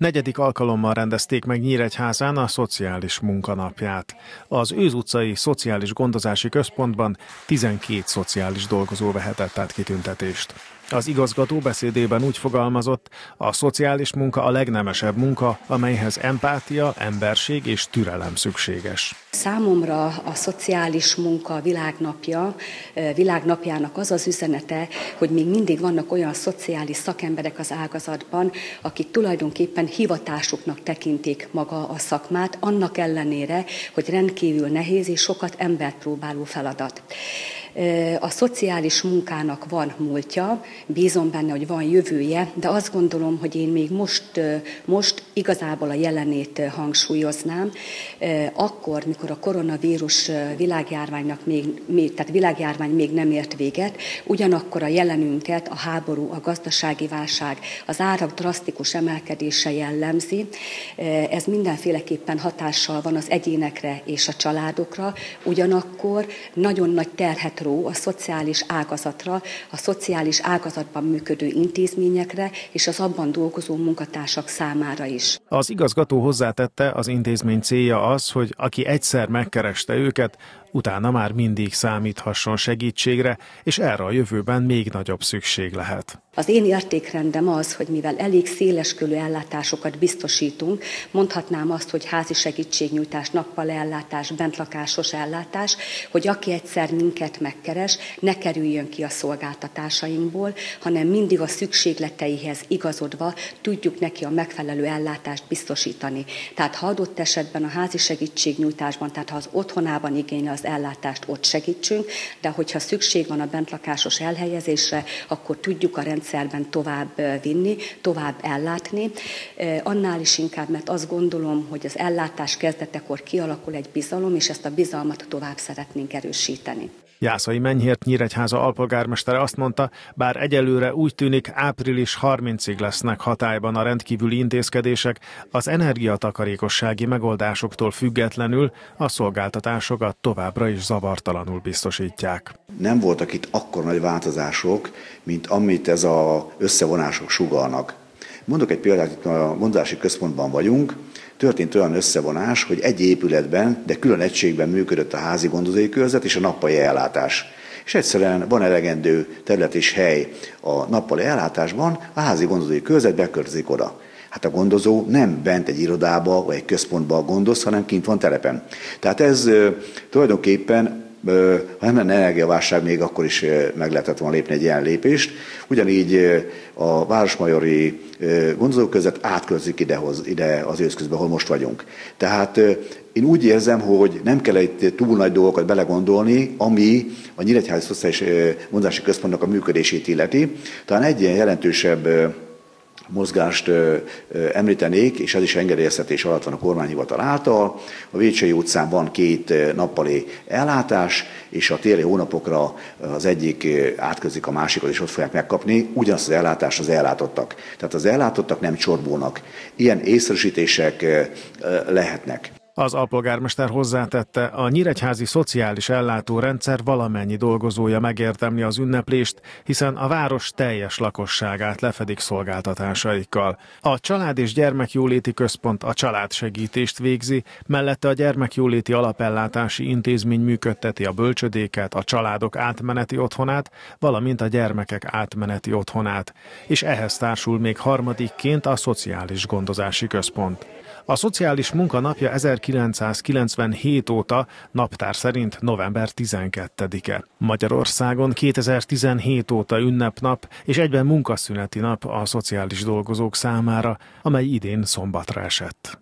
Negyedik alkalommal rendezték meg Nyíregyházán a szociális munkanapját. Az Őz utcai Szociális Gondozási Központban 12 szociális dolgozó vehetett át kitüntetést. Az igazgató beszédében úgy fogalmazott, a szociális munka a legnemesebb munka, amelyhez empátia, emberség és türelem szükséges. Számomra a szociális munka világnapjának az az üzenete, hogy még mindig vannak olyan szociális szakemberek az ágazatban, akik tulajdonképpen hivatásuknak tekintik maga a szakmát, annak ellenére, hogy rendkívül nehéz és sokat embert próbáló feladat. A szociális munkának van múltja, bízom benne, hogy van jövője, de azt gondolom, hogy én még most igazából a jelenét hangsúlyoznám. Akkor, mikor a koronavírus világjárvány még nem ért véget, ugyanakkor a jelenünket a háború, a gazdasági válság, az árak drasztikus emelkedése jellemzi. Ez mindenféleképpen hatással van az egyénekre és a családokra, ugyanakkor nagyon nagy terhet ró a szociális ágazatra, a szociális ágazatban működő intézményekre és az abban dolgozó munkatársak számára is. Az igazgató hozzátette, az intézmény célja az, hogy aki egyszer megkereste őket, utána már mindig számíthasson segítségre, és erre a jövőben még nagyobb szükség lehet. Az én értékrendem az, hogy mivel elég széleskörű ellátásokat biztosítunk, mondhatnám azt, hogy házi segítségnyújtás, nappali ellátás, bentlakásos ellátás, hogy aki egyszer minket megkeres, ne kerüljön ki a szolgáltatásainkból, hanem mindig a szükségleteihez igazodva tudjuk neki a megfelelő ellátást biztosítani. Tehát ha adott esetben a házi segítségnyújtásban, tehát ha az otthonában igényel az ellátást, ott segítsünk, de hogyha szükség van a bentlakásos elhelyezésre, akkor tudjuk a rendszerben tovább vinni, tovább ellátni. Annál is inkább, mert azt gondolom, hogy az ellátás kezdetekor kialakul egy bizalom, és ezt a bizalmat tovább szeretnénk erősíteni. Jászai Menyhért Nyíregyháza alpolgármestere azt mondta, bár egyelőre úgy tűnik, április 30-ig lesznek hatályban a rendkívüli intézkedések, az energiatakarékossági megoldásoktól függetlenül a szolgáltatásokat továbbra is zavartalanul biztosítják. Nem voltak itt akkor nagy változások, mint amit ez az összevonások sugallnak. Mondok egy példát, itt a gondozási központban vagyunk, történt olyan összevonás, hogy egy épületben, de külön egységben működött a házi gondozói körzet és a nappali ellátás. És egyszerűen van elegendő terület és hely a nappali ellátásban, a házi gondozói körzet beköltözik oda. Hát a gondozó nem bent egy irodába vagy egy központba gondoz, hanem kint van telepen. Tehát ez tulajdonképpen, ha nem lenne energiaválság, még akkor is meg lehetett volna lépni egy ilyen lépést. Ugyanígy a városmajori gondozókörzet átköltözik ide az őszközbe, ahol most vagyunk. Tehát én úgy érzem, hogy nem kell itt túl nagy dolgokat belegondolni, ami a Nyíregyházi Szociális Gondozási Központnak a működését illeti. Talán egy ilyen jelentősebb mozgást említenék, és ez is engedélyeztetés alatt van a kormányhivatal által. A Vécsei utcán van 2 nappali ellátás, és a téli hónapokra az egyik átköltözik a másikot, és ott fogják megkapni ugyanazt az ellátást az ellátottak. Tehát az ellátottak nem csorbulnak. Ilyen észresítések lehetnek. Az alpolgármester hozzátette, a nyíregyházi szociális ellátórendszer valamennyi dolgozója megérdemli az ünneplést, hiszen a város teljes lakosságát lefedik szolgáltatásaikkal. A Család- és Gyermekjóléti Központ a családsegítést végzi, mellette a Gyermekjóléti Alapellátási Intézmény működteti a bölcsödéket, a családok átmeneti otthonát, valamint a gyermekek átmeneti otthonát, és ehhez társul még harmadikként a Szociális Gondozási Központ. A szociális munkanapja 1997 óta naptár szerint november 12-e. Magyarországon 2017 óta ünnepnap és egyben munkaszüneti nap a szociális dolgozók számára, amely idén szombatra esett.